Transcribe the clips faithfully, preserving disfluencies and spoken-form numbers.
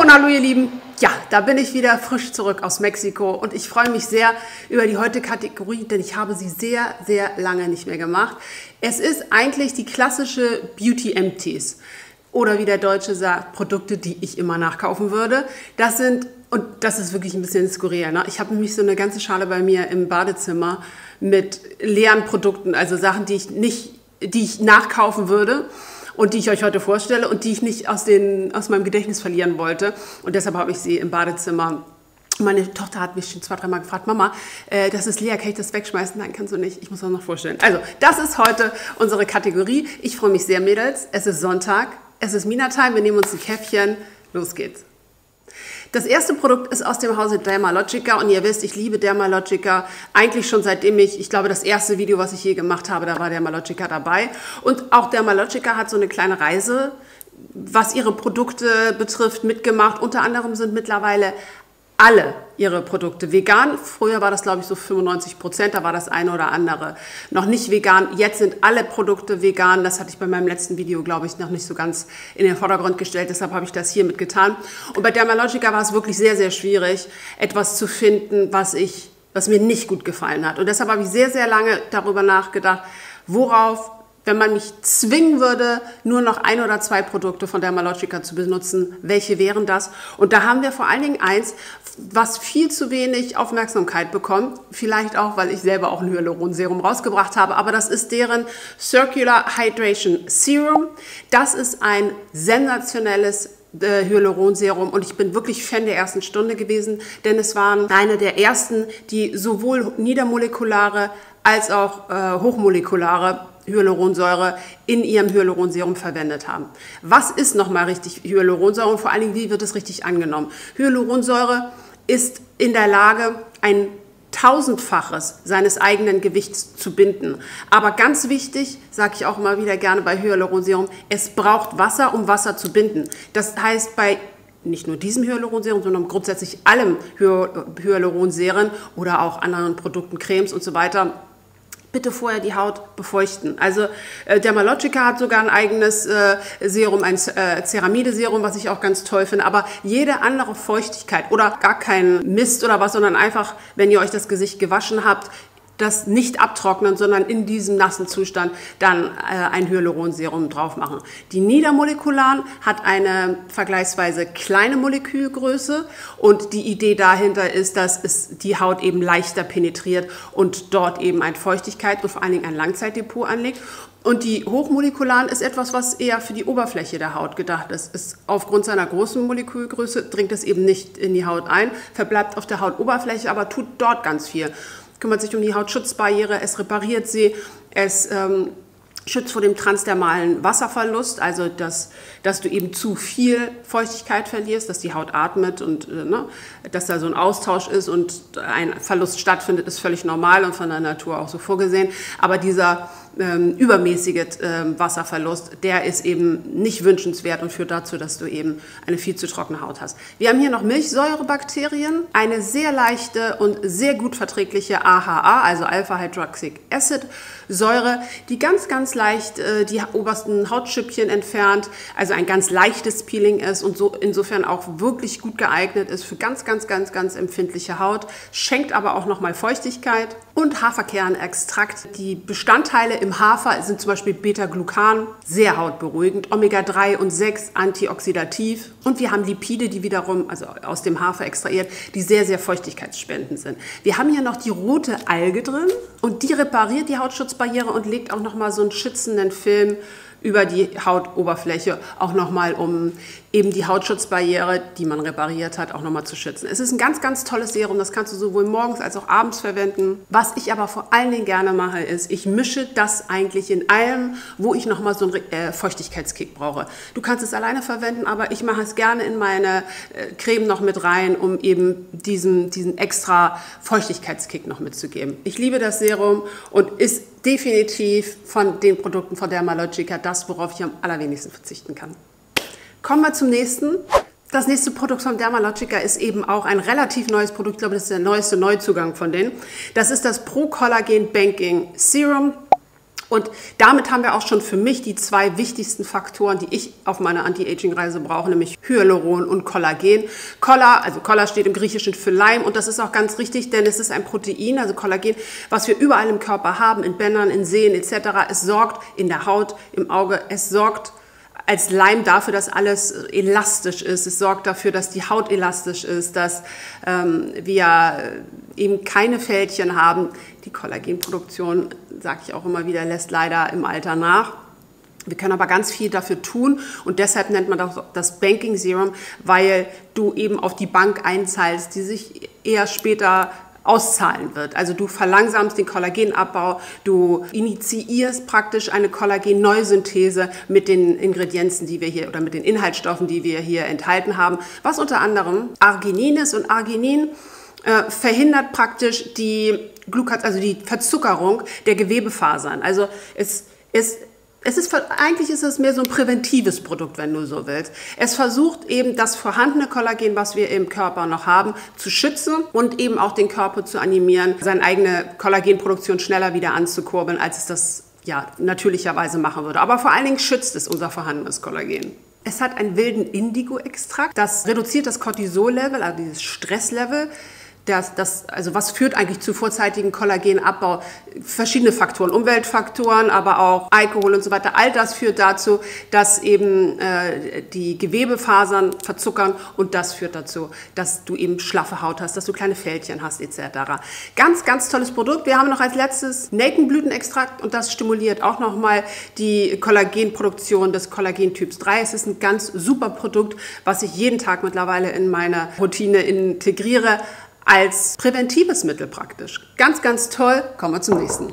und hallo ihr Lieben, ja, da bin ich wieder frisch zurück aus Mexiko und ich freue mich sehr über die heutige Kategorie, denn ich habe sie sehr, sehr lange nicht mehr gemacht. Es ist eigentlich die klassische Beauty Empties oder wie der Deutsche sagt, Produkte, die ich immer nachkaufen würde. Das sind, und das ist wirklich ein bisschen skurril, ne? Ich habe nämlich so eine ganze Schale bei mir im Badezimmer mit leeren Produkten, also Sachen, die ich nicht, die ich nachkaufen würde. Und die ich euch heute vorstelle und die ich nicht aus, den, aus meinem Gedächtnis verlieren wollte. Und deshalb habe ich sie im Badezimmer. Meine Tochter hat mich schon zwei, dreimal gefragt, Mama, äh, das ist leer, kann ich das wegschmeißen? Nein, kannst du nicht, ich muss das noch vorstellen. Also, das ist heute unsere Kategorie. Ich freue mich sehr, Mädels. Es ist Sonntag, es ist Mina-Time, wir nehmen uns ein Käffchen. Los geht's. Das erste Produkt ist aus dem Hause Dermalogica und ihr wisst, ich liebe Dermalogica eigentlich schon seitdem ich, ich glaube das erste Video, was ich je gemacht habe, da war Dermalogica dabei. Und auch Dermalogica hat so eine kleine Reise, was ihre Produkte betrifft, mitgemacht. Unter anderem sind mittlerweile alle ihre Produkte vegan. Früher war das, glaube ich, so fünfundneunzig Prozent, da war das eine oder andere noch nicht vegan. Jetzt sind alle Produkte vegan. Das hatte ich bei meinem letzten Video, glaube ich, noch nicht so ganz in den Vordergrund gestellt. Deshalb habe ich das hiermit getan. Und bei Dermalogica war es wirklich sehr, sehr schwierig, etwas zu finden, was, ich, was mir nicht gut gefallen hat. Und deshalb habe ich sehr, sehr lange darüber nachgedacht, worauf, wenn man mich zwingen würde, nur noch ein oder zwei Produkte von Dermalogica zu benutzen, welche wären das? Und da haben wir vor allen Dingen eins, was viel zu wenig Aufmerksamkeit bekommt. Vielleicht auch, weil ich selber auch ein Hyaluronserum rausgebracht habe. Aber das ist deren Circular Hydration Serum. Das ist ein sensationelles äh, Hyaluronserum und ich bin wirklich Fan der ersten Stunde gewesen, denn es waren eine der ersten, die sowohl niedermolekulare als auch äh, hochmolekulare Hyaluronsäure in ihrem Hyaluronserum verwendet haben. Was ist nochmal richtig Hyaluronsäure und vor allen Dingen, wie wird es richtig angenommen? Hyaluronsäure ist in der Lage, ein tausendfaches seines eigenen Gewichts zu binden. Aber ganz wichtig, sage ich auch immer wieder gerne bei Hyaluronserum, es braucht Wasser, um Wasser zu binden. Das heißt, bei nicht nur diesem Hyaluronserum, sondern grundsätzlich allem Hyaluronserien oder auch anderen Produkten, Cremes und so weiter, bitte vorher die Haut befeuchten. Also äh, Dermalogica hat sogar ein eigenes äh, Serum, ein äh, Ceramide-Serum, was ich auch ganz toll finde. Aber jede andere Feuchtigkeit oder gar kein Mist oder was, sondern einfach, wenn ihr euch das Gesicht gewaschen habt, das nicht abtrocknen, sondern in diesem nassen Zustand dann äh, ein Hyaluronserum drauf machen. Die niedermolekularen hat eine vergleichsweise kleine Molekülgröße und die Idee dahinter ist, dass es die Haut eben leichter penetriert und dort eben eine Feuchtigkeit und vor allen Dingen ein Langzeitdepot anlegt. Und die hochmolekularen ist etwas, was eher für die Oberfläche der Haut gedacht ist. ist aufgrund seiner großen Molekülgröße dringt es eben nicht in die Haut ein, verbleibt auf der Hautoberfläche, aber tut dort ganz viel. Kümmert sich um die Hautschutzbarriere, es repariert sie, es ähm, schützt vor dem transdermalen Wasserverlust, also dass, dass du eben zu viel Feuchtigkeit verlierst, dass die Haut atmet und äh, ne, dass da so ein Austausch ist und ein Verlust stattfindet, ist völlig normal und von der Natur auch so vorgesehen. Aber dieser ähm, übermäßige ähm, Wasserverlust, der ist eben nicht wünschenswert und führt dazu, dass du eben eine viel zu trockene Haut hast. Wir haben hier noch Milchsäurebakterien, eine sehr leichte und sehr gut verträgliche A H A, also Alpha-Hydroxy Acid Säure, die ganz, ganz leicht äh, die obersten Hautschüppchen entfernt, also ein ganz leichtes Peeling ist und so insofern auch wirklich gut geeignet ist für ganz, ganz, ganz, ganz empfindliche Haut, schenkt aber auch nochmal Feuchtigkeit. Und Haferkernextrakt. Die Bestandteile im Hafer sind zum Beispiel Beta-Glucan, sehr hautberuhigend, Omega drei und sechs antioxidativ. Und wir haben Lipide, die wiederum, also aus dem Hafer extrahiert, die sehr, sehr feuchtigkeitsspendend sind. Wir haben hier noch die rote Alge drin und die repariert die Hautschutzbarriere und legt auch nochmal so einen schützenden Film über die Hautoberfläche, auch nochmal, um eben die Hautschutzbarriere, die man repariert hat, auch nochmal zu schützen. Es ist ein ganz, ganz tolles Serum, das kannst du sowohl morgens als auch abends verwenden. Was ich aber vor allen Dingen gerne mache, ist, ich mische das eigentlich in allem, wo ich nochmal so einen äh, Feuchtigkeitskick brauche. Du kannst es alleine verwenden, aber ich mache es gerne in meine äh, Creme noch mit rein, um eben diesen, diesen extra Feuchtigkeitskick noch mitzugeben. Ich liebe das Serum und ist definitiv von den Produkten von Dermalogica das, worauf ich am allerwenigsten verzichten kann. Kommen wir zum nächsten. Das nächste Produkt von Dermalogica ist eben auch ein relativ neues Produkt. Ich glaube, das ist der neueste Neuzugang von denen. Das ist das Pro Collagen Banking Serum. Und damit haben wir auch schon für mich die zwei wichtigsten Faktoren, die ich auf meiner Anti-Aging-Reise brauche, nämlich Hyaluron und Kollagen. Kolla, also Kolla steht im Griechischen für Leim und das ist auch ganz richtig, denn es ist ein Protein, also Kollagen, was wir überall im Körper haben, in Bändern, in Sehnen et cetera. Es sorgt in der Haut, im Auge, es sorgt als Leim dafür, dass alles elastisch ist. Es sorgt dafür, dass die Haut elastisch ist, dass ähm, wir eben keine Fältchen haben. Die Kollagenproduktion, sage ich auch immer wieder, lässt leider im Alter nach. Wir können aber ganz viel dafür tun und deshalb nennt man das das Banking Serum, weil du eben auf die Bank einzahlst, die sich eher später auszahlen wird. Also du verlangsamst den Kollagenabbau, du initiierst praktisch eine Kollagen-Neusynthese mit den Ingredienzen, die wir hier oder mit den Inhaltsstoffen, die wir hier enthalten haben, was unter anderem Arginin ist und Arginin äh, verhindert praktisch die Glucose, also die Verzuckerung der Gewebefasern. Also es ist Es ist, eigentlich ist es mehr so ein präventives Produkt, wenn du so willst. Es versucht eben das vorhandene Kollagen, was wir im Körper noch haben, zu schützen und eben auch den Körper zu animieren, seine eigene Kollagenproduktion schneller wieder anzukurbeln, als es das ja, natürlicherweise machen würde. Aber vor allen Dingen schützt es unser vorhandenes Kollagen. Es hat einen wilden Indigo-Extrakt. Das reduziert das Cortisol-Level, also dieses Stresslevel. Das, das, also was führt eigentlich zu vorzeitigen Kollagenabbau? Verschiedene Faktoren, Umweltfaktoren, aber auch Alkohol und so weiter. All das führt dazu, dass eben äh, die Gewebefasern verzuckern und das führt dazu, dass du eben schlaffe Haut hast, dass du kleine Fältchen hast et cetera. Ganz, ganz tolles Produkt. Wir haben noch als letztes Nelkenblütenextrakt und das stimuliert auch nochmal die Kollagenproduktion des Kollagentyps drei. Es ist ein ganz super Produkt, was ich jeden Tag mittlerweile in meine Routine integriere. Als präventives Mittel praktisch. Ganz, ganz toll. Kommen wir zum nächsten.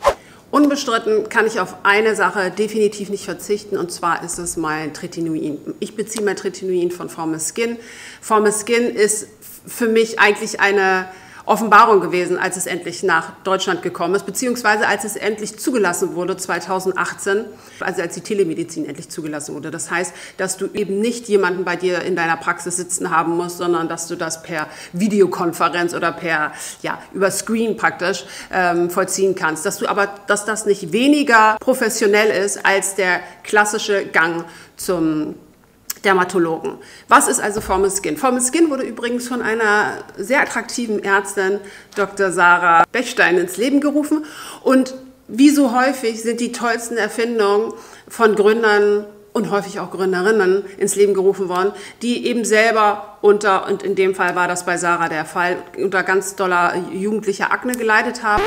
Unbestritten kann ich auf eine Sache definitiv nicht verzichten und zwar ist es mein Tretinoin. Ich beziehe mein Tretinoin von Formless Skin. Formless Skin ist für mich eigentlich eine Offenbarung gewesen, als es endlich nach Deutschland gekommen ist, beziehungsweise als es endlich zugelassen wurde zweitausendachtzehn, also als die Telemedizin endlich zugelassen wurde. Das heißt, dass du eben nicht jemanden bei dir in deiner Praxis sitzen haben musst, sondern dass du das per Videokonferenz oder per, ja, über Screen praktisch ähm, vollziehen kannst. Dass du aber, dass das nicht weniger professionell ist als der klassische Gang zum Dermatologen. Was ist also Formless Skin? Formless Skin wurde übrigens von einer sehr attraktiven Ärztin, Doktor Sarah Bechstein, ins Leben gerufen. Und wie so häufig sind die tollsten Erfindungen von Gründern und häufig auch Gründerinnen ins Leben gerufen worden, die eben selber unter, und in dem Fall war das bei Sarah der Fall, unter ganz doller jugendlicher Akne geleidet haben.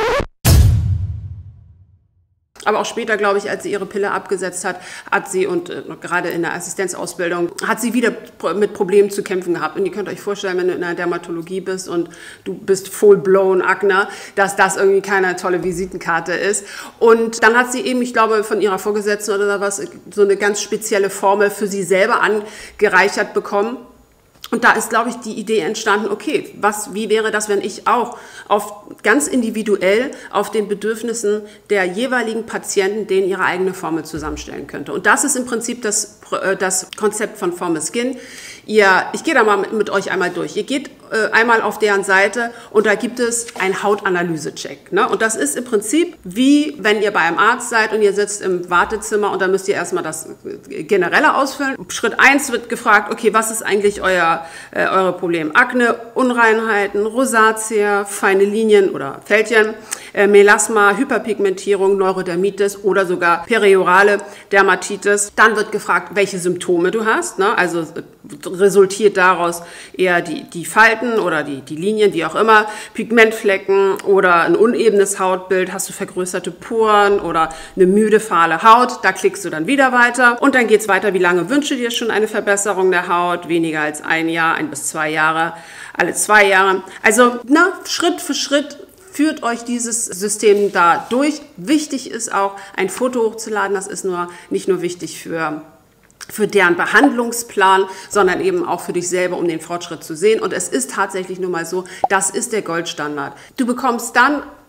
Aber auch später, glaube ich, als sie ihre Pille abgesetzt hat, hat sie, und äh, gerade in der Assistenzausbildung, hat sie wieder mit Problemen zu kämpfen gehabt. Und ihr könnt euch vorstellen, wenn du in der Dermatologie bist und du bist full-blown Akne, dass das irgendwie keine tolle Visitenkarte ist. Und dann hat sie eben, ich glaube, von ihrer Vorgesetzten oder was, so eine ganz spezielle Formel für sie selber angereichert bekommen. Und da ist, glaube ich, die Idee entstanden, okay, was, wie wäre das, wenn ich auch auf, ganz individuell auf den Bedürfnissen der jeweiligen Patienten denen ihre eigene Formel zusammenstellen könnte. Und das ist im Prinzip das, das Konzept von Formless Skin. Ihr, ich gehe da mal mit, mit euch einmal durch. Ihr geht äh, einmal auf deren Seite und da gibt es einen Hautanalyse-Check. Ne? Und das ist im Prinzip wie, wenn ihr bei einem Arzt seid und ihr sitzt im Wartezimmer und dann müsst ihr erstmal das Generelle ausfüllen. Schritt eins wird gefragt, okay, was ist eigentlich euer, äh, eure Problem? Akne, Unreinheiten, Rosatia, feine Linien oder Fältchen, äh, Melasma, Hyperpigmentierung, Neurodermitis oder sogar periorale Dermatitis. Dann wird gefragt, welche Symptome du hast, ne? Also resultiert daraus eher die, die Falten oder die, die Linien, wie auch immer, Pigmentflecken oder ein unebenes Hautbild, hast du vergrößerte Poren oder eine müde, fahle Haut, da klickst du dann wieder weiter und dann geht es weiter, wie lange wünschst du dir schon eine Verbesserung der Haut, weniger als ein Jahr, ein bis zwei Jahre, alle zwei Jahre, also na, Schritt für Schritt führt euch dieses System da durch. Wichtig ist auch, ein Foto hochzuladen, das ist nur, nicht nur wichtig für für deren Behandlungsplan, sondern eben auch für dich selber, um den Fortschritt zu sehen. Und es ist tatsächlich nun mal so, das ist der Goldstandard. Du bekommst dann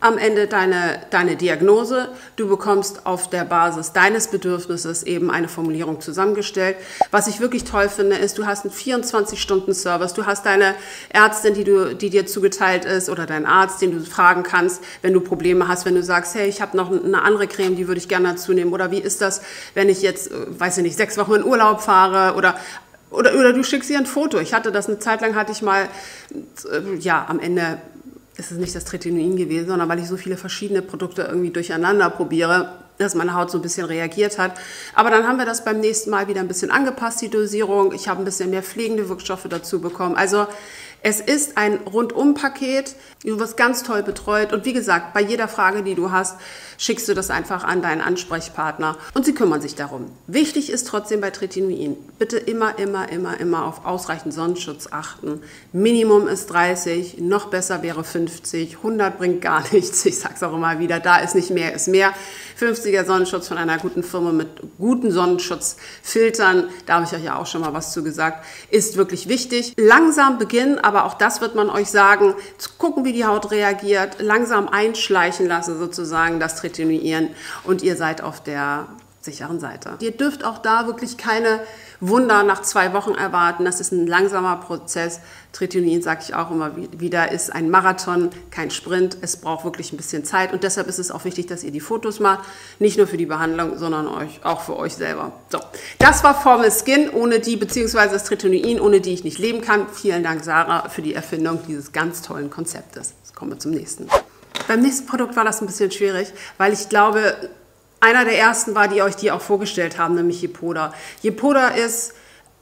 am Ende deine, deine Diagnose. Du bekommst auf der Basis deines Bedürfnisses eben eine Formulierung zusammengestellt. Was ich wirklich toll finde, ist, du hast einen vierundzwanzig Stunden Service. Du hast deine Ärztin, die, du, die dir zugeteilt ist, oder deinen Arzt, den du fragen kannst, wenn du Probleme hast, wenn du sagst, hey, ich habe noch eine andere Creme, die würde ich gerne dazu nehmen. Oder wie ist das, wenn ich jetzt, weiß ich nicht, sechs Wochen in Urlaub fahre, oder Oder, oder du schickst ihr ein Foto. Ich hatte das eine Zeit lang, hatte ich mal, äh, ja, am Ende ist es nicht das Tretinoin gewesen, sondern weil ich so viele verschiedene Produkte irgendwie durcheinander probiere, dass meine Haut so ein bisschen reagiert hat. Aber dann haben wir das beim nächsten Mal wieder ein bisschen angepasst, die Dosierung. Ich habe ein bisschen mehr pflegende Wirkstoffe dazu bekommen. Also es ist ein Rundum-Paket. Du wirst ganz toll betreut. Und wie gesagt, bei jeder Frage, die du hast, schickst du das einfach an deinen Ansprechpartner und sie kümmern sich darum. Wichtig ist trotzdem bei Tretinoin, bitte immer, immer, immer, immer auf ausreichend Sonnenschutz achten. Minimum ist dreißig, noch besser wäre fünfzig, hundert bringt gar nichts. Ich sage es auch immer wieder, da ist nicht mehr, ist mehr. fünfziger Sonnenschutz von einer guten Firma mit guten Sonnenschutzfiltern, da habe ich euch ja auch schon mal was zu gesagt, ist wirklich wichtig. Langsam beginnen, aber auch das wird man euch sagen, zu gucken, wie die Haut reagiert, langsam einschleichen lassen sozusagen das Tretinoin und ihr seid auf der sicheren Seite. Ihr dürft auch da wirklich keine Wunder nach zwei Wochen erwarten. Das ist ein langsamer Prozess. Tretinoin, sage ich auch immer wieder, ist ein Marathon, kein Sprint. Es braucht wirklich ein bisschen Zeit und deshalb ist es auch wichtig, dass ihr die Fotos macht. Nicht nur für die Behandlung, sondern euch, auch für euch selber. So, das war Formal Skin, ohne die, beziehungsweise das Tretinoin, ohne die ich nicht leben kann. Vielen Dank, Sarah, für die Erfindung dieses ganz tollen Konzeptes. Jetzt kommen wir zum nächsten. Beim nächsten Produkt war das ein bisschen schwierig, weil ich glaube, einer der ersten war, die euch die auch vorgestellt haben, nämlich Yepoda. Yepoda ist,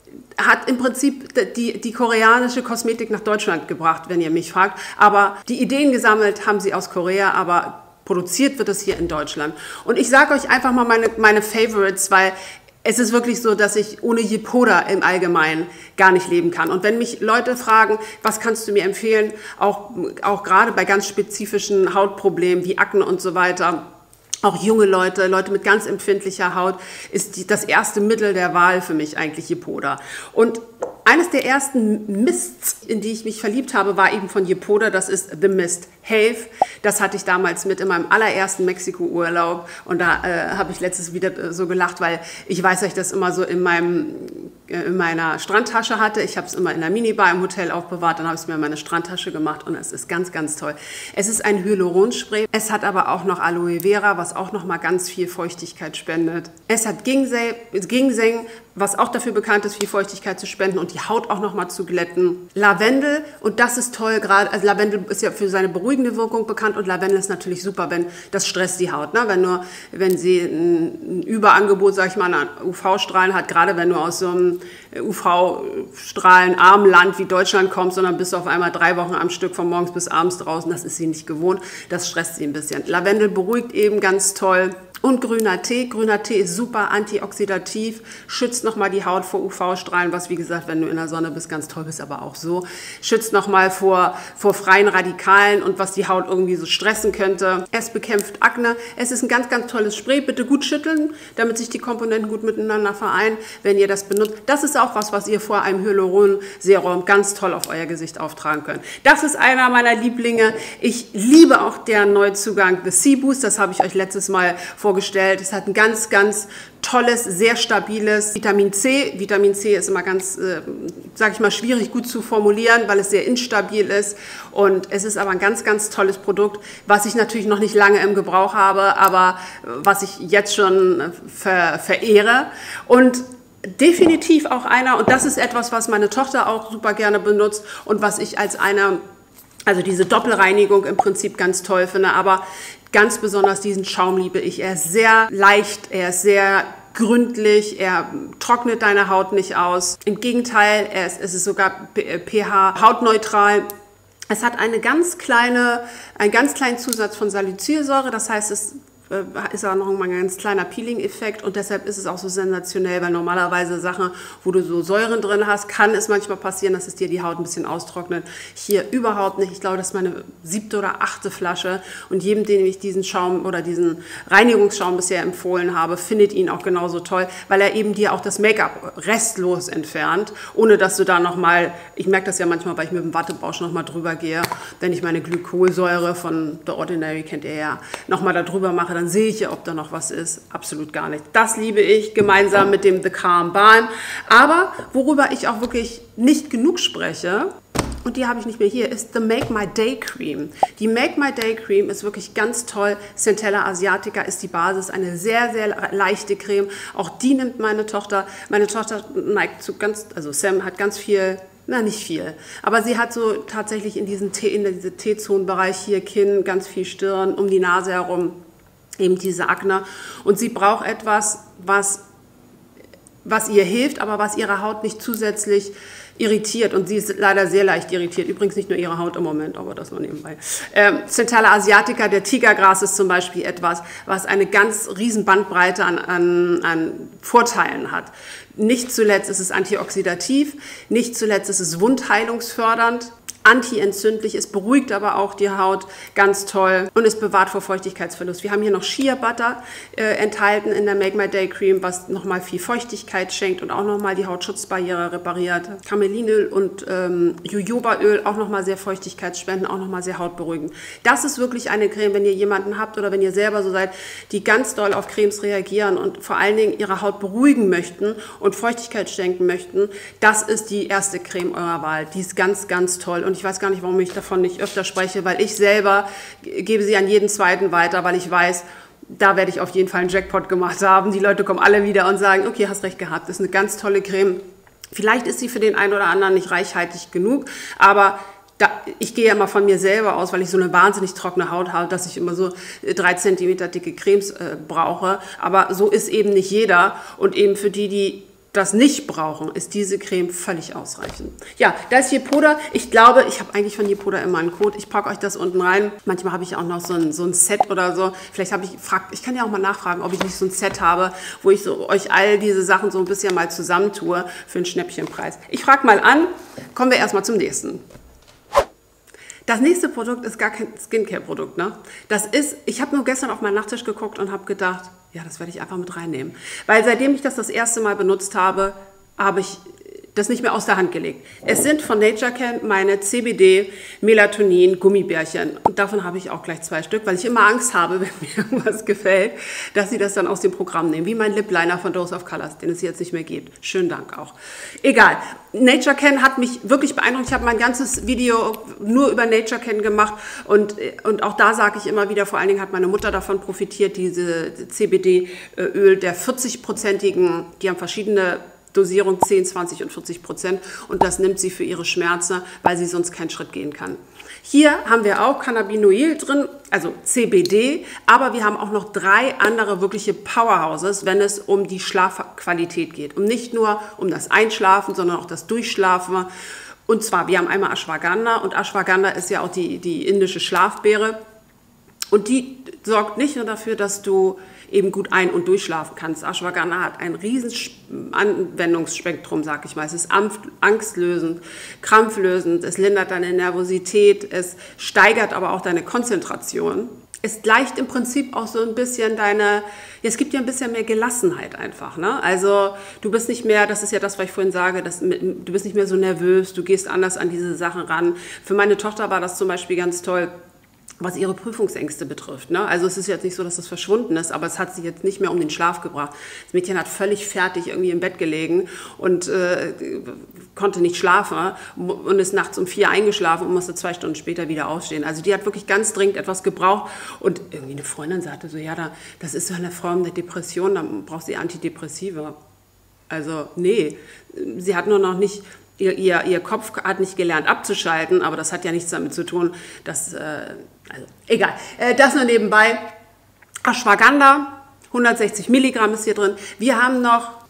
hat im Prinzip die, die koreanische Kosmetik nach Deutschland gebracht, wenn ihr mich fragt. Aber die Ideen gesammelt haben sie aus Korea, aber produziert wird es hier in Deutschland. Und ich sage euch einfach mal meine, meine Favorites, weil es ist wirklich so, dass ich ohne Yepoda im Allgemeinen gar nicht leben kann. Und wenn mich Leute fragen, was kannst du mir empfehlen, auch, auch gerade bei ganz spezifischen Hautproblemen wie Akne und so weiter, auch junge Leute, Leute mit ganz empfindlicher Haut, ist die, das erste Mittel der Wahl für mich eigentlich Yepoda. Und eines der ersten Mists, in die ich mich verliebt habe, war eben von Yepoda, das ist The Mist Health. Das hatte ich damals mit in meinem allerersten Mexiko-Urlaub und da äh, habe ich letztes wieder äh, so gelacht, weil ich weiß, dass ich das immer so in, meinem, äh, in meiner Strandtasche hatte. Ich habe es immer in der Minibar im Hotel aufbewahrt, dann habe ich es mir in meine Strandtasche gemacht und es ist ganz, ganz toll. Es ist ein Hyaluronspray, es hat aber auch noch Aloe Vera, was auch noch mal ganz viel Feuchtigkeit spendet. Es hat Ginseng, Ginseng, was auch dafür bekannt ist, viel Feuchtigkeit zu spenden und die Haut auch noch mal zu glätten. Lavendel, und das ist toll, gerade, also Lavendel ist ja für seine beruhigende Wirkung bekannt und Lavendel ist natürlich super, wenn das stresst die Haut, ne? Wenn nur, wenn sie ein, ein Überangebot, sag ich mal, an U V-Strahlen hat, gerade wenn du aus so einem U V-strahlenarmen Land wie Deutschland kommst, sondern bist du auf einmal drei Wochen am Stück von morgens bis abends draußen, das ist sie nicht gewohnt, das stresst sie ein bisschen. Lavendel beruhigt eben ganz toll. Und grüner Tee. Grüner Tee ist super antioxidativ, schützt nochmal die Haut vor U V-Strahlen, was wie gesagt, wenn du in der Sonne bist, ganz toll bist, aber auch so. Schützt nochmal vor, vor freien Radikalen und was die Haut irgendwie so stressen könnte. Es bekämpft Akne. Es ist ein ganz, ganz tolles Spray. Bitte gut schütteln, damit sich die Komponenten gut miteinander vereinen, wenn ihr das benutzt. Das ist auch was, was ihr vor einem Hyaluron-Serum ganz toll auf euer Gesicht auftragen könnt. Das ist einer meiner Lieblinge. Ich liebe auch der Neuzugang The C-Boost. Das habe ich euch letztes Mal vorgestellt. Vorgestellt. Es hat ein ganz, ganz tolles, sehr stabiles Vitamin C. Vitamin C ist immer ganz, äh, sage ich mal, schwierig gut zu formulieren, weil es sehr instabil ist. Und es ist aber ein ganz, ganz tolles Produkt, was ich natürlich noch nicht lange im Gebrauch habe, aber was ich jetzt schon ver verehre. Und definitiv auch einer, und das ist etwas, was meine Tochter auch super gerne benutzt und was ich als eine, also diese Doppelreinigung im Prinzip ganz toll finde, aber ganz besonders diesen Schaum liebe ich. Er ist sehr leicht, er ist sehr gründlich, er trocknet deine Haut nicht aus. Im Gegenteil, er ist, es ist sogar pH hautneutral. Es hat eine ganz kleine, einen ganz kleinen Zusatz von Salicylsäure, das heißt, es äh, ist auch noch mal ein ganz kleiner Peeling-Effekt und deshalb ist es auch so sensationell, weil normalerweise Sachen, wo du so Säuren drin hast, kann es manchmal passieren, dass es dir die Haut ein bisschen austrocknet. Hier überhaupt nicht. Ich glaube, das ist meine siebte oder achte Flasche und jedem, dem ich diesen Schaum oder diesen Reinigungsschaum bisher empfohlen habe, findet ihn auch genauso toll, weil er eben dir auch das Make-up restlos entfernt, ohne dass du da nochmal, ich merke das ja manchmal, weil ich mit dem Wattebausch nochmal drüber gehe, wenn ich meine Glykolsäure von The Ordinary, kennt ihr ja, nochmal da drüber mache, dann sehe ich ja, ob da noch was ist. Absolut gar nicht. Das liebe ich gemeinsam mit dem The Calm Balm. Aber worüber ich auch wirklich nicht genug spreche, und die habe ich nicht mehr hier, ist The Make My Day Cream. Die Make My Day Cream ist wirklich ganz toll. Centella Asiatica ist die Basis, eine sehr, sehr leichte Creme. Auch die nimmt meine Tochter. Meine Tochter neigt zu ganz, also Sam hat ganz viel, na nicht viel, aber sie hat so tatsächlich in diesen T, in diese T-Zonenbereich hier, Kinn, ganz viel Stirn, um die Nase herum, eben diese Akne. Und sie braucht etwas, was, was ihr hilft, aber was ihre Haut nicht zusätzlich irritiert. Und sie ist leider sehr leicht irritiert. Übrigens nicht nur ihre Haut im Moment, aber das nur nebenbei. Ähm, Centella Asiatica, der Tigergras ist zum Beispiel etwas, was eine ganz riesen Bandbreite an, an, an Vorteilen hat. Nicht zuletzt ist es antioxidativ, nicht zuletzt ist es wundheilungsfördernd, antientzündlich, es beruhigt aber auch die Haut ganz toll und es bewahrt vor Feuchtigkeitsverlust. Wir haben hier noch Shea Butter äh, enthalten in der Make My Day Cream, was nochmal viel Feuchtigkeit schenkt und auch nochmal die Hautschutzbarriere repariert. Camelinöl und ähm, Jojobaöl auch nochmal sehr Feuchtigkeitsspenden, auch nochmal sehr hautberuhigend. Das ist wirklich eine Creme, wenn ihr jemanden habt oder wenn ihr selber so seid, die ganz doll auf Cremes reagieren und vor allen Dingen ihre Haut beruhigen möchten und Feuchtigkeit schenken möchten. Das ist die erste Creme eurer Wahl. Die ist ganz, ganz toll. Und Und ich weiß gar nicht, warum ich davon nicht öfter spreche, weil ich selber gebe sie an jeden zweiten weiter, weil ich weiß, da werde ich auf jeden Fall einen Jackpot gemacht haben. Die Leute kommen alle wieder und sagen, okay, hast recht gehabt, das ist eine ganz tolle Creme. Vielleicht ist sie für den einen oder anderen nicht reichhaltig genug, aber da, ich gehe ja immer von mir selber aus, weil ich so eine wahnsinnig trockene Haut habe, dass ich immer so drei Zentimeter dicke Cremes äh, brauche. Aber so ist eben nicht jeder und eben für die, die das nicht brauchen, ist diese Creme völlig ausreichend. Ja, da ist Yepoda. Ich glaube, ich habe eigentlich von Yepoda immer einen Code. Ich packe euch das unten rein. Manchmal habe ich auch noch so ein, so ein Set oder so. Vielleicht habe ich, frag, ich kann ja auch mal nachfragen, ob ich nicht so ein Set habe, wo ich so euch all diese Sachen so ein bisschen mal zusammentue für einen Schnäppchenpreis. Ich frage mal an. Kommen wir erstmal zum nächsten. Das nächste Produkt ist gar kein Skincare-Produkt, ne? Das ist, ich habe nur gestern auf meinen Nachttisch geguckt und habe gedacht, ja, das werde ich einfach mit reinnehmen. Weil seitdem ich das das erste Mal benutzt habe, habe ich das nicht mehr aus der Hand gelegt. Es sind von NatureCare meine C B D Melatonin Gummibärchen. Und davon habe ich auch gleich zwei Stück, weil ich immer Angst habe, wenn mir irgendwas gefällt, dass sie das dann aus dem Programm nehmen. Wie mein Lip Liner von Dose of Colors, den es jetzt nicht mehr gibt. Schönen Dank auch. Egal. NatureCare hat mich wirklich beeindruckt. Ich habe mein ganzes Video nur über NatureCare gemacht und, und auch da sage ich immer wieder, vor allen Dingen hat meine Mutter davon profitiert, diese C B D-Öl der vierzig-prozentigen, die haben verschiedene Dosierung zehn, zwanzig und vierzig Prozent und das nimmt sie für ihre Schmerzen, weil sie sonst keinen Schritt gehen kann. Hier haben wir auch Cannabinoid drin, also C B D, aber wir haben auch noch drei andere wirkliche Powerhouses, wenn es um die Schlafqualität geht. Und nicht nur um das Einschlafen, sondern auch das Durchschlafen. Und zwar, wir haben einmal Ashwagandha und Ashwagandha ist ja auch die, die indische Schlafbeere. Und die sorgt nicht nur dafür, dass du eben gut ein- und durchschlafen kannst. Ashwagandha hat ein riesen Anwendungsspektrum, sag ich mal. Es ist angstlösend, krampflösend, es lindert deine Nervosität, es steigert aber auch deine Konzentration. Es gleicht im Prinzip auch so ein bisschen deine, ja, es gibt dir ein bisschen mehr Gelassenheit einfach, ne? Also du bist nicht mehr, das ist ja das, was ich vorhin sage, dass, du bist nicht mehr so nervös, du gehst anders an diese Sachen ran. Für meine Tochter war das zum Beispiel ganz toll, was ihre Prüfungsängste betrifft. Ne? Also es ist jetzt nicht so, dass das verschwunden ist, aber es hat sie jetzt nicht mehr um den Schlaf gebracht. Das Mädchen hat völlig fertig irgendwie im Bett gelegen und äh, konnte nicht schlafen und ist nachts um vier eingeschlafen und musste zwei Stunden später wieder aufstehen. Also die hat wirklich ganz dringend etwas gebraucht und irgendwie eine Freundin sagte so, ja, da, das ist so eine Form der Depression, dann braucht sie Antidepressiva. Also nee, sie hat nur noch nicht... Ihr, ihr, ihr Kopf hat nicht gelernt abzuschalten, aber das hat ja nichts damit zu tun, dass, äh, also egal, äh, das nur nebenbei. Ashwagandha, hundertsechzig Milligramm ist hier drin. Wir haben noch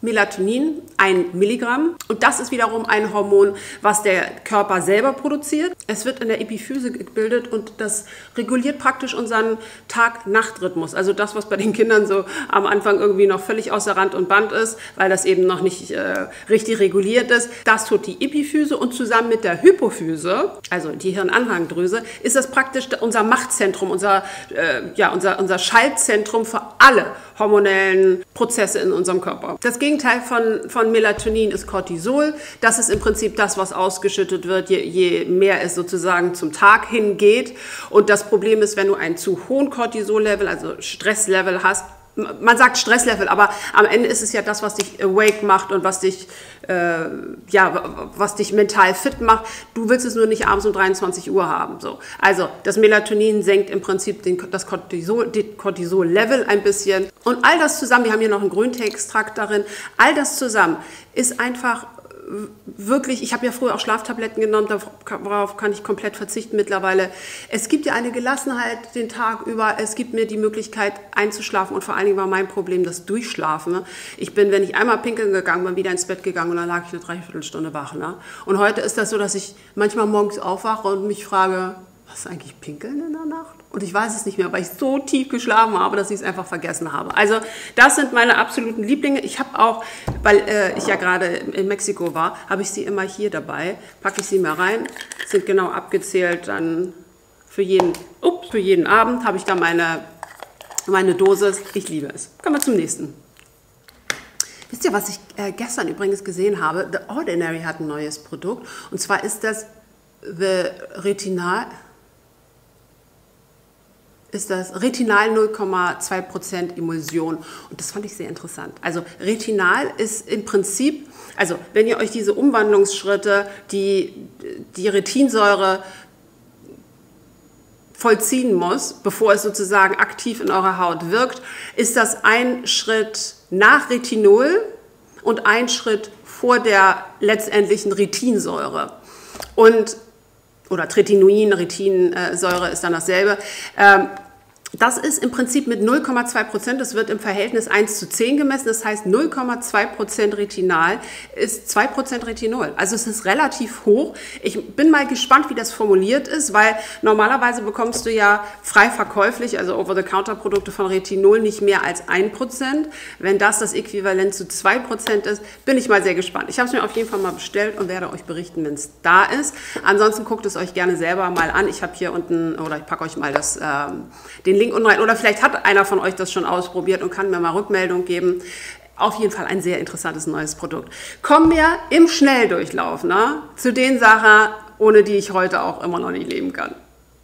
Melatonin, ein Milligramm. Und das ist wiederum ein Hormon, was der Körper selber produziert. Es wird in der Epiphyse gebildet und das reguliert praktisch unseren Tag-Nacht-Rhythmus. Also das, was bei den Kindern so am Anfang irgendwie noch völlig außer Rand und Band ist, weil das eben noch nicht äh, richtig reguliert ist. Das tut die Epiphyse und zusammen mit der Hypophyse, also die Hirnanhangdrüse, ist das praktisch unser Machtzentrum, unser, äh, ja, unser, unser Schaltzentrum für alle hormonellen Prozesse in unserem Körper. Das Gegenteil von, von Melatonin ist Cortisol. Das ist im Prinzip das, was ausgeschüttet wird, je, je mehr es sozusagen zum Tag hingeht. Und das Problem ist, wenn du einen zu hohen Cortisol-Level, also Stresslevel hast, man sagt Stresslevel, aber am Ende ist es ja das, was dich awake macht und was dich, äh, ja, was dich mental fit macht. Du willst es nur nicht abends um dreiundzwanzig Uhr haben. So. Also das Melatonin senkt im Prinzip den, das Cortisol, Cortisol-Level ein bisschen. Und all das zusammen, wir haben hier noch einen Grünteeextrakt darin, all das zusammen ist einfach wirklich, ich habe ja früher auch Schlaftabletten genommen, darauf kann ich komplett verzichten mittlerweile. Es gibt ja eine Gelassenheit den Tag über, es gibt mir die Möglichkeit einzuschlafen und vor allen Dingen war mein Problem das Durchschlafen. Ich bin, wenn ich einmal pinkeln gegangen bin, wieder ins Bett gegangen und dann lag ich eine Dreiviertelstunde wach. Ne? Und heute ist das so, dass ich manchmal morgens aufwache und mich frage, was ist eigentlich Pinkeln in der Nacht? Und ich weiß es nicht mehr, weil ich so tief geschlafen habe, dass ich es einfach vergessen habe. Also das sind meine absoluten Lieblinge. Ich habe auch, weil äh, ich ja gerade in Mexiko war, habe ich sie immer hier dabei. Packe ich sie mal rein, sind genau abgezählt dann für jeden, ups, für jeden Abend habe ich da meine, meine Dosis. Ich liebe es. Kommen wir zum nächsten. Wisst ihr, was ich äh, gestern übrigens gesehen habe? The Ordinary hat ein neues Produkt. Und zwar ist das The Retinal... ist das Retinal null Komma zwei Prozent Emulsion. Und das fand ich sehr interessant. Also Retinal ist im Prinzip, also wenn ihr euch diese Umwandlungsschritte, die die Retinsäure vollziehen muss, bevor es sozusagen aktiv in eurer Haut wirkt, ist das ein Schritt nach Retinol und ein Schritt vor der letztendlichen Retinsäure. Und oder Tretinoin, Retinsäure ist dann dasselbe. Ähm, das ist im Prinzip mit null Komma zwei Prozent, das wird im Verhältnis eins zu zehn gemessen, das heißt null Komma zwei Prozent Retinal ist zwei Prozent Retinol. Also es ist relativ hoch. Ich bin mal gespannt, wie das formuliert ist, weil normalerweise bekommst du ja frei verkäuflich, also Over-the-Counter-Produkte von Retinol nicht mehr als ein Prozent. Wenn das das Äquivalent zu zwei Prozent ist, bin ich mal sehr gespannt. Ich habe es mir auf jeden Fall mal bestellt und werde euch berichten, wenn es da ist. Ansonsten guckt es euch gerne selber mal an. Ich habe hier unten, oder ich packe euch mal das, ähm, den Link unten rein. Oder vielleicht hat einer von euch das schon ausprobiert und kann mir mal Rückmeldung geben. Auf jeden Fall ein sehr interessantes neues Produkt. Kommen wir im Schnelldurchlauf, ne, zu den Sachen, ohne die ich heute auch immer noch nicht leben kann.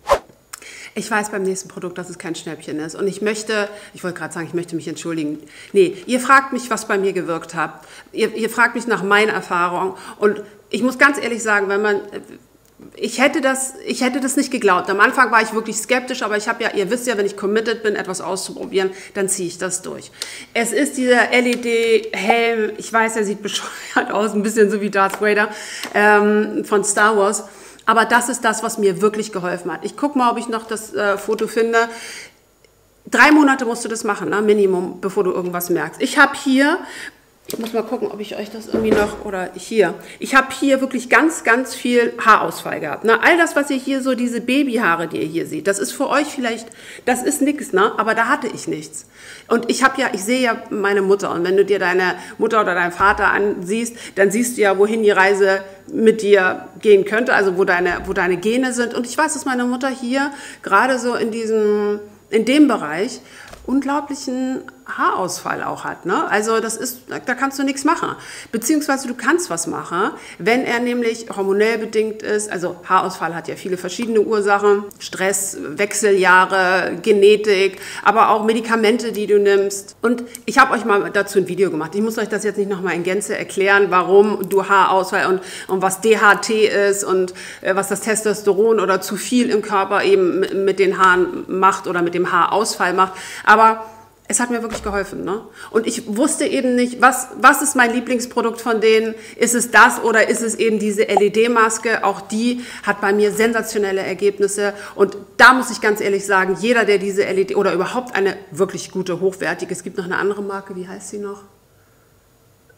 Ich weiß beim nächsten Produkt, dass es kein Schnäppchen ist. Und ich möchte, ich wollte gerade sagen, ich möchte mich entschuldigen. Nee, ihr fragt mich, was bei mir gewirkt hat. Ihr, ihr fragt mich nach meiner Erfahrung. Und ich muss ganz ehrlich sagen, wenn man... Ich hätte, das, ich hätte das nicht geglaubt. Am Anfang war ich wirklich skeptisch, aber ich habe ja, ihr wisst ja, wenn ich committed bin, etwas auszuprobieren, dann ziehe ich das durch. Es ist dieser L E D-Helm, ich weiß, er sieht bescheuert aus, ein bisschen so wie Darth Vader ähm, von Star Wars, aber das ist das, was mir wirklich geholfen hat. Ich gucke mal, ob ich noch das äh, Foto finde. Drei Monate musst du das machen, ne? Minimum, bevor du irgendwas merkst. Ich habe hier... Ich muss mal gucken, ob ich euch das irgendwie noch, oder hier. Ich habe hier wirklich ganz, ganz viel Haarausfall gehabt. Ne? All das, was ihr hier so, diese Babyhaare, die ihr hier seht, das ist für euch vielleicht, das ist nichts, ne? Aber da hatte ich nichts. Und ich habe ja, ich sehe ja meine Mutter. Und wenn du dir deine Mutter oder deinen Vater ansiehst, dann siehst du ja, wohin die Reise mit dir gehen könnte, also wo deine, wo deine Gene sind. Und ich weiß, dass meine Mutter hier gerade so in diesem, in dem Bereich unglaublichen Haarausfall auch hat. Ne? Also das ist, da kannst du nichts machen. Beziehungsweise du kannst was machen, wenn er nämlich hormonell bedingt ist. Also Haarausfall hat ja viele verschiedene Ursachen. Stress, Wechseljahre, Genetik, aber auch Medikamente, die du nimmst. Und ich habe euch mal dazu ein Video gemacht. Ich muss euch das jetzt nicht nochmal in Gänze erklären, warum du Haarausfall und, und was D H T ist und äh, was das Testosteron oder zu viel im Körper eben mit, mit den Haaren macht oder mit dem Haarausfall macht. Aber es hat mir wirklich geholfen. Ne? Und ich wusste eben nicht, was, was ist mein Lieblingsprodukt von denen? Ist es das oder ist es eben diese L E D-Maske? Auch die hat bei mir sensationelle Ergebnisse. Und da muss ich ganz ehrlich sagen, jeder, der diese L E D oder überhaupt eine wirklich gute, hochwertige, es gibt noch eine andere Marke, wie heißt sie noch?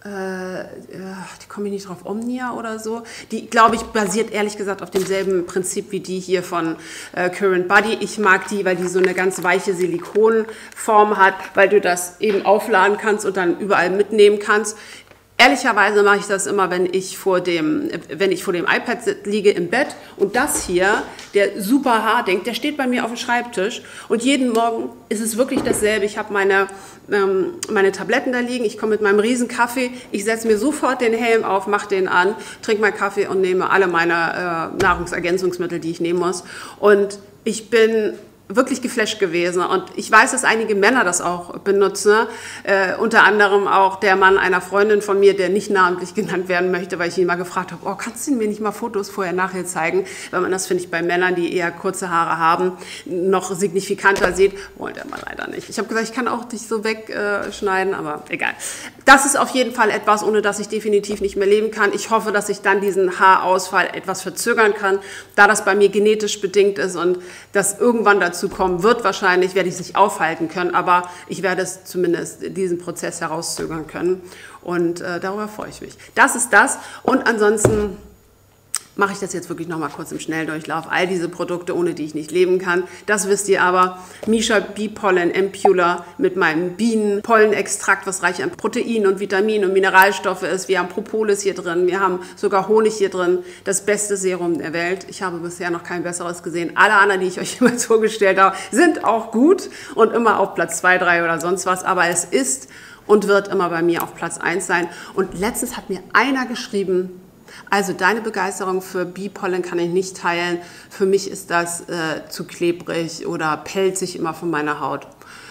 äh, die komme ich nicht drauf, Omnia oder so. Die, glaube ich, basiert ehrlich gesagt auf demselben Prinzip wie die hier von äh, Current Body. Ich mag die, weil die so eine ganz weiche Silikonform hat, weil du das eben aufladen kannst und dann überall mitnehmen kannst. Ehrlicherweise mache ich das immer, wenn ich vor dem, wenn ich vor dem iPad liege im Bett und das hier, der super Haarding, der steht bei mir auf dem Schreibtisch und jeden Morgen ist es wirklich dasselbe. Ich habe meine, ähm, meine Tabletten da liegen, ich komme mit meinem riesen Kaffee, ich setze mir sofort den Helm auf, mache den an, trinke meinen Kaffee und nehme alle meine äh, Nahrungsergänzungsmittel, die ich nehmen muss. Und ich bin wirklich geflasht gewesen und ich weiß, dass einige Männer das auch benutzen, äh, unter anderem auch der Mann einer Freundin von mir, der nicht namentlich genannt werden möchte, weil ich ihn mal gefragt habe, oh, kannst du mir nicht mal Fotos vorher nachher zeigen, weil man das, finde ich, bei Männern, die eher kurze Haare haben, noch signifikanter sieht, wollte er mal leider nicht. Ich habe gesagt, ich kann auch dich so wegschneiden, äh, aber egal. Das ist auf jeden Fall etwas, ohne das ich definitiv nicht mehr leben kann. Ich hoffe, dass ich dann diesen Haarausfall etwas verzögern kann, da das bei mir genetisch bedingt ist und das irgendwann dazu kommen wird, wahrscheinlich werde ich es nicht aufhalten können, aber ich werde es zumindest diesen Prozess herauszögern können und äh, darüber freue ich mich. Das ist das und ansonsten mache ich das jetzt wirklich noch mal kurz im Schnelldurchlauf. All diese Produkte, ohne die ich nicht leben kann, das wisst ihr aber. Misha Bee Pollen Ampulla mit meinem Bienenpollenextrakt, was reich an Protein und Vitaminen und Mineralstoffe ist. Wir haben Propolis hier drin, wir haben sogar Honig hier drin. Das beste Serum der Welt. Ich habe bisher noch kein besseres gesehen. Alle anderen, die ich euch immer vorgestellt habe, sind auch gut und immer auf Platz zwei, drei oder sonst was. Aber es ist und wird immer bei mir auf Platz eins sein. Und letztens hat mir einer geschrieben, also deine Begeisterung für Bee-Pollen kann ich nicht teilen. Für mich ist das äh, zu klebrig oder pelzig immer von meiner Haut.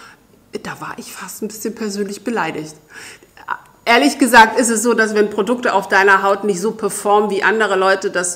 Da war ich fast ein bisschen persönlich beleidigt. Ehrlich gesagt ist es so, dass wenn Produkte auf deiner Haut nicht so performen, wie andere Leute das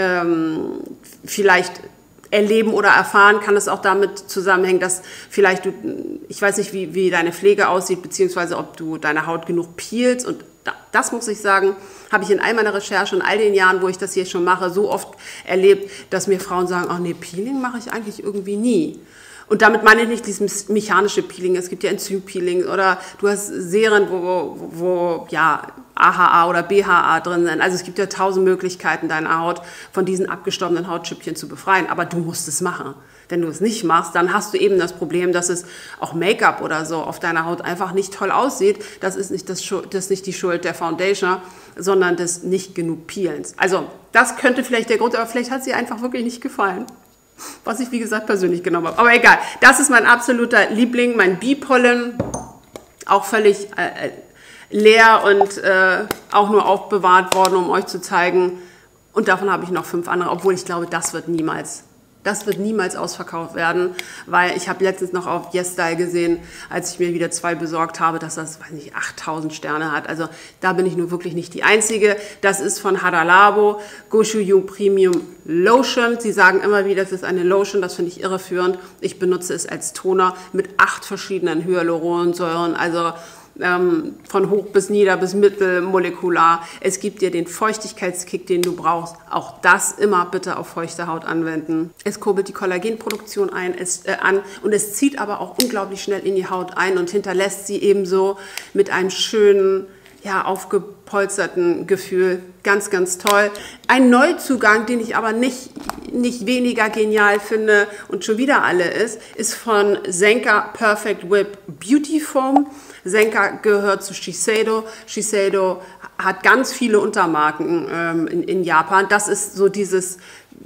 ähm, vielleicht erleben oder erfahren, kann es auch damit zusammenhängen, dass vielleicht du, ich weiß nicht, wie, wie deine Pflege aussieht, beziehungsweise ob du deine Haut genug peelst und das muss ich sagen, habe ich in all meiner Recherche und all den Jahren, wo ich das hier schon mache, so oft erlebt, dass mir Frauen sagen, oh nee, Peeling mache ich eigentlich irgendwie nie. Und damit meine ich nicht dieses mechanische Peeling, es gibt ja Enzympeeling oder du hast Serien, wo, wo, wo ja, A H A oder B H A drin sind. Also es gibt ja tausend Möglichkeiten, deine Haut von diesen abgestorbenen Hautschüppchen zu befreien, aber du musst es machen. Wenn du es nicht machst, dann hast du eben das Problem, dass es auch Make-up oder so auf deiner Haut einfach nicht toll aussieht. Das ist nicht, das, das ist nicht die Schuld der Foundation, sondern des nicht genug Peelens. Also das könnte vielleicht der Grund, aber vielleicht hat sie einfach wirklich nicht gefallen. Was ich, wie gesagt, persönlich genommen habe. Aber egal, das ist mein absoluter Liebling, mein Bee-Pollen. Auch völlig äh, leer und äh, auch nur aufbewahrt worden, um euch zu zeigen. Und davon habe ich noch fünf andere, obwohl ich glaube, das wird niemals Das wird niemals ausverkauft werden, weil ich habe letztens noch auf YesStyle gesehen, als ich mir wieder zwei besorgt habe, dass das, weiß nicht, achttausend Sterne hat. Also da bin ich nur wirklich nicht die Einzige. Das ist von Hada Labo, Goshu Yung Premium Lotion. Sie sagen immer wieder, das ist eine Lotion, das finde ich irreführend. Ich benutze es als Toner mit acht verschiedenen Hyaluronsäuren, also Ähm, von hoch bis nieder bis mittelmolekular. Es gibt dir den Feuchtigkeitskick, den du brauchst. Auch das immer bitte auf feuchte Haut anwenden. Es kurbelt die Kollagenproduktion ein, es, äh, an und es zieht aber auch unglaublich schnell in die Haut ein und hinterlässt sie ebenso mit einem schönen, ja, aufgepolsterten Gefühl. Ganz, ganz toll. Ein Neuzugang, den ich aber nicht, nicht weniger genial finde und schon wieder alle ist, ist von Senka Perfect Whip Beauty Foam. Senka gehört zu Shiseido. Shiseido hat ganz viele Untermarken ähm, in, in Japan. Das ist so dieses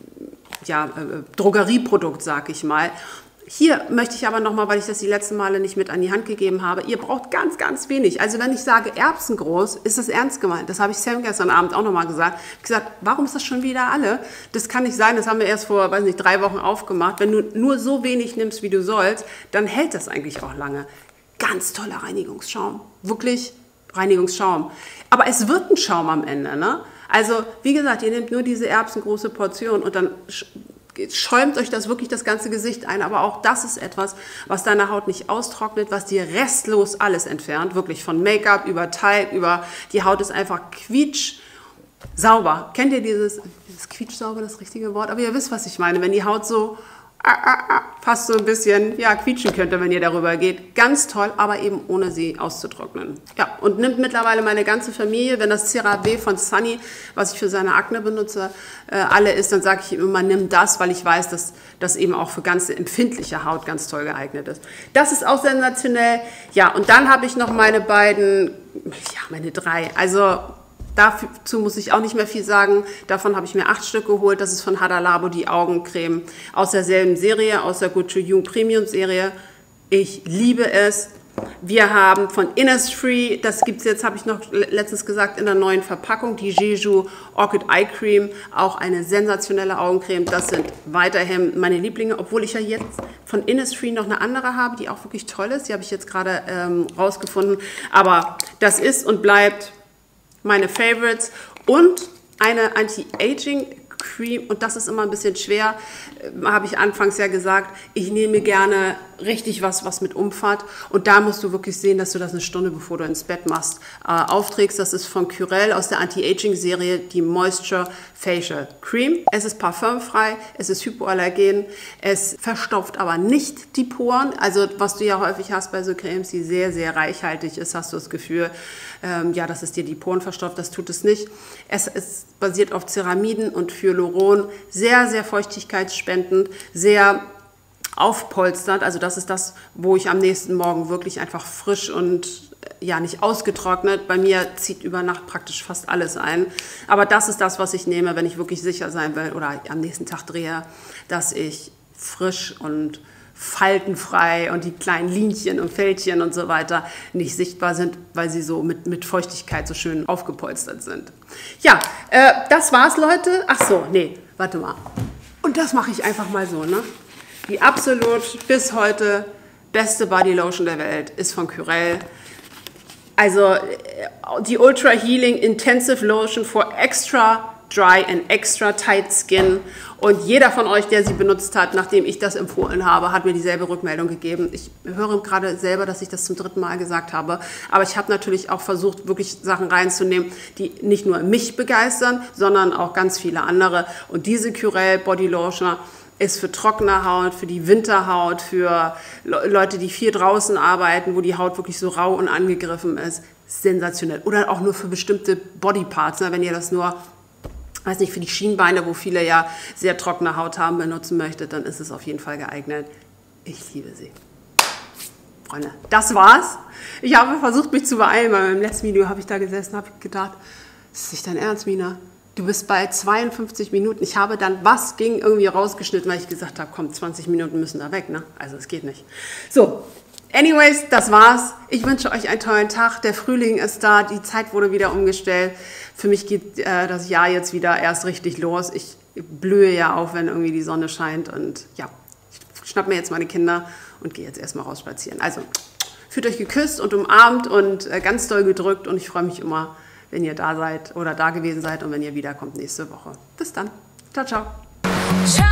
ja, äh, Drogerieprodukt, sag ich mal. Hier möchte ich aber nochmal, weil ich das die letzten Male nicht mit an die Hand gegeben habe, ihr braucht ganz, ganz wenig. Also wenn ich sage erbsengroß, ist das ernst gemeint. Das habe ich Sam gestern Abend auch nochmal gesagt. Ich habe gesagt, warum ist das schon wieder alle? Das kann nicht sein, das haben wir erst vor, weiß nicht, drei Wochen aufgemacht. Wenn du nur so wenig nimmst, wie du sollst, dann hält das eigentlich auch lange. Ganz toller Reinigungsschaum, wirklich Reinigungsschaum. Aber es wird ein Schaum am Ende, ne? Also wie gesagt, ihr nehmt nur diese erbsengroße Portion und dann schäumt euch das wirklich das ganze Gesicht ein, aber auch das ist etwas, was deine Haut nicht austrocknet, was dir restlos alles entfernt, wirklich von Make-up über Teig, über die Haut ist einfach quietsch sauber. Kennt ihr dieses, dieses quietsch sauber, das richtige Wort? Aber ihr wisst, was ich meine, wenn die Haut so ah, ah, ah, fast so ein bisschen, ja, quietschen könnte, wenn ihr darüber geht. Ganz toll, aber eben ohne sie auszutrocknen. Ja, und nimmt mittlerweile meine ganze Familie, wenn das CeraVe von Sunny, was ich für seine Akne benutze, äh, alle ist, dann sage ich ihm immer, nimm das, weil ich weiß, dass das eben auch für ganz empfindliche Haut ganz toll geeignet ist. Das ist auch sensationell. Ja, und dann habe ich noch meine beiden, ja, meine drei, also dazu muss ich auch nicht mehr viel sagen. Davon habe ich mir acht Stück geholt. Das ist von Hada Labo die Augencreme aus derselben Serie, aus der Good to You Premium Serie. Ich liebe es. Wir haben von Innisfree, das gibt es jetzt, habe ich noch letztens gesagt, in der neuen Verpackung, die Jeju Orchid Eye Cream, auch eine sensationelle Augencreme. Das sind weiterhin meine Lieblinge, obwohl ich ja jetzt von Innisfree noch eine andere habe, die auch wirklich toll ist. Die habe ich jetzt gerade ähm, rausgefunden. Aber das ist und bleibt meine Favorites und eine Anti-Aging Cream, und das ist immer ein bisschen schwer, äh, habe ich anfangs ja gesagt, ich nehme gerne richtig was, was mit Umfahrt, und da musst du wirklich sehen, dass du das eine Stunde, bevor du ins Bett machst, äh, aufträgst. Das ist von Curel aus der Anti-Aging-Serie, die Moisture Facial Cream. Es ist parfümfrei, es ist hypoallergen, es verstopft aber nicht die Poren, also was du ja häufig hast bei so Cremes, die sehr, sehr reichhaltig ist, hast du das Gefühl, ähm, ja, dass es dir die Poren verstopft, das tut es nicht. Es ist basiert auf Ceramiden und Hyaluron, sehr, sehr feuchtigkeitsspendend, sehr aufpolsternd, also das ist das, wo ich am nächsten Morgen wirklich einfach frisch und ja nicht ausgetrocknet, bei mir zieht über Nacht praktisch fast alles ein, aber das ist das, was ich nehme, wenn ich wirklich sicher sein will oder am nächsten Tag drehe, dass ich frisch und faltenfrei und die kleinen Linchen und Fältchen und so weiter nicht sichtbar sind, weil sie so mit, mit Feuchtigkeit so schön aufgepolstert sind. Ja, äh, das war's, Leute. Ach so, nee, warte mal. Und das mache ich einfach mal so, ne? Die absolut bis heute beste Bodylotion der Welt ist von Curel. Also die Ultra Healing Intensive Lotion for Extra Dry and Extra Tight Skin. Und jeder von euch, der sie benutzt hat, nachdem ich das empfohlen habe, hat mir dieselbe Rückmeldung gegeben. Ich höre gerade selber, dass ich das zum dritten Mal gesagt habe. Aber ich habe natürlich auch versucht, wirklich Sachen reinzunehmen, die nicht nur mich begeistern, sondern auch ganz viele andere. Und diese Curel Body Lotion ist für trockene Haut, für die Winterhaut, für Leute, die viel draußen arbeiten, wo die Haut wirklich so rau und angegriffen ist, sensationell. Oder auch nur für bestimmte Bodyparts, ne, wenn ihr das nur, weiß nicht, für die Schienbeine, wo viele ja sehr trockene Haut haben, benutzen möchtet, dann ist es auf jeden Fall geeignet. Ich liebe sie. Freunde, das war's. Ich habe versucht, mich zu beeilen, weil im letzten Video habe ich da gesessen, habe gedacht, ist das nicht dein Ernst, Mina? Du bist bei zweiundfünfzig Minuten. Ich habe dann, was ging, irgendwie rausgeschnitten, weil ich gesagt habe, komm, zwanzig Minuten müssen da weg, ne? Also es geht nicht. So, anyways, das war's. Ich wünsche euch einen tollen Tag. Der Frühling ist da, die Zeit wurde wieder umgestellt. Für mich geht äh, das Jahr jetzt wieder erst richtig los. Ich blühe ja auf, wenn irgendwie die Sonne scheint. Und ja, ich schnapp mir jetzt meine Kinder und gehe jetzt erstmal raus spazieren. Also, fühlt euch geküsst und umarmt und äh, ganz doll gedrückt. Und ich freue mich immer, wenn ihr da seid oder da gewesen seid und wenn ihr wiederkommt nächste Woche. Bis dann. Ciao, ciao.